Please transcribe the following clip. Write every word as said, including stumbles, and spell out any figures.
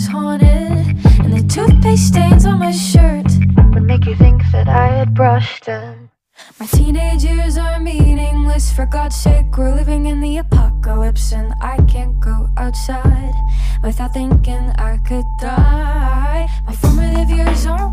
was haunted, and the toothpaste stains on my shirt would make you think that I had brushed them. My teenage years are meaningless, for God's sake, we're living in the apocalypse, and I can't go outside without thinking I could die. My formative years are